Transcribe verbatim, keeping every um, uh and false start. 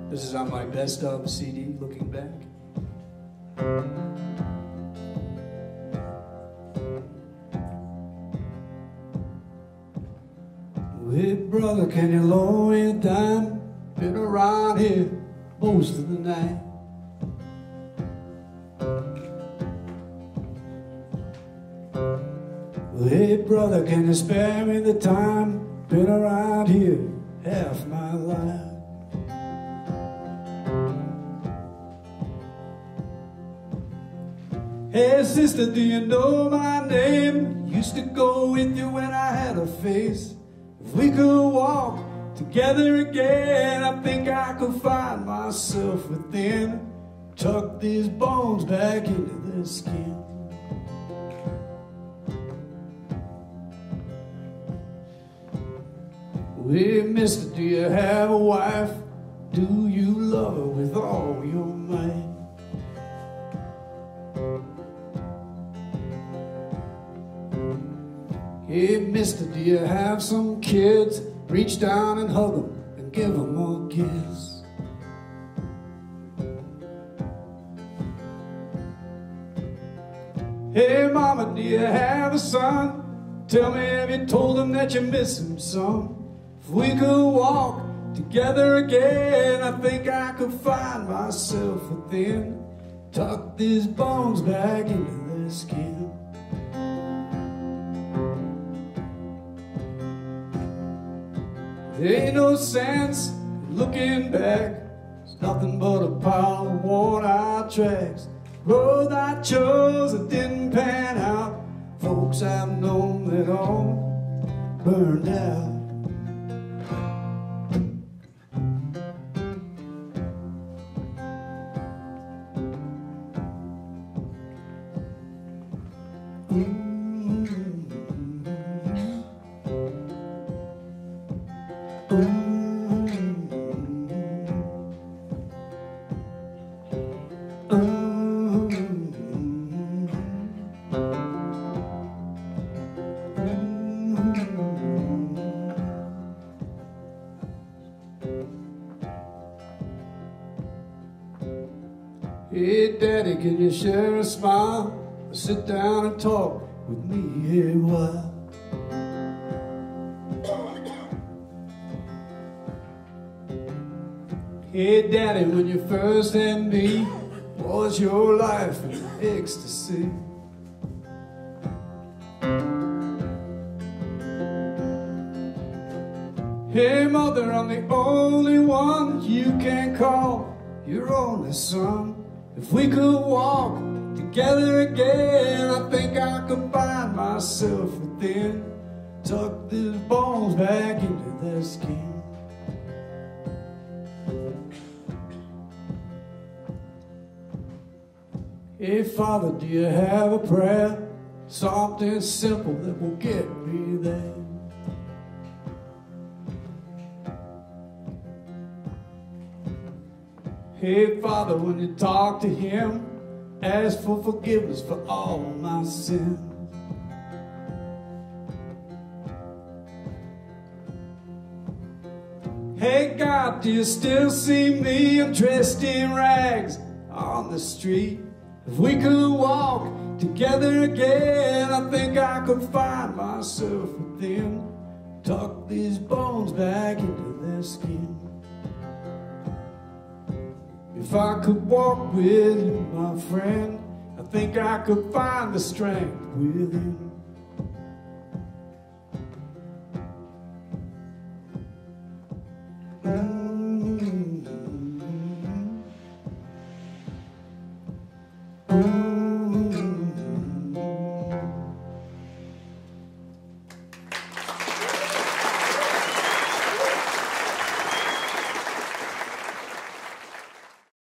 This is on my best of C D, Looking Back. Hey brother, can you loan me a dime? Been around here most of the night. Hey brother, can you spare me the time? Been around here half my life. Hey sister, do you know my name? Used to go with you when I had a face. If we could walk together again, I think I could find myself within. Tuck these bones back into their skin. Hey mister, do you have a wife? Do you love her with all your might? Hey mister, do you have some kids? Reach down and hug them and give them a kiss. Hey mama, do you have a son? Tell me, have you told him that you miss him some? If we could walk together again, I think I could find myself within. Tuck these bones back into their skin. There ain't no sense looking back. It's nothing but a pile of worn out tracks. Road I chose that didn't pan out. Folks I've known that all burned out. Hey daddy, can you share a smile? Or sit down and talk with me a while. Hey daddy, when you first had me, was your life in ecstasy? Hey mother, I'm the only one you can call your only son. If we could walk together again, I think I could find myself within. Tuck these bones back into their skin. Hey Father, do you have a prayer? Something simple that will get me there. Hey Father, when you talk to him, ask for forgiveness for all my sins. Hey God, do you still see me? I'm dressed in rags on the street. If we could walk together again, I think I could find myself within. Tuck these bones back into their skin. If I could walk with you, my friend, I think I could find the strength within.